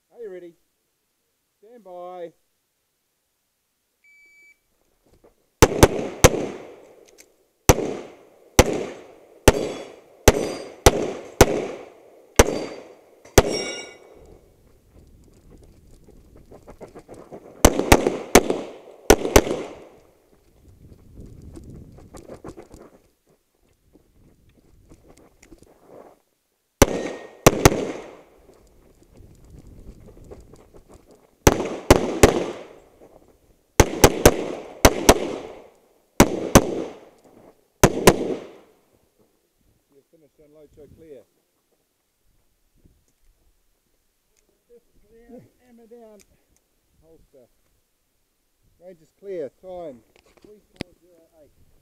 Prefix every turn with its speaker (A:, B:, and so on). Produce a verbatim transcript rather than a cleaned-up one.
A: Are you ready? Stand by. Finished on low choke clear. Down, hammer down, holster. Range is clear. Time three four zero eight.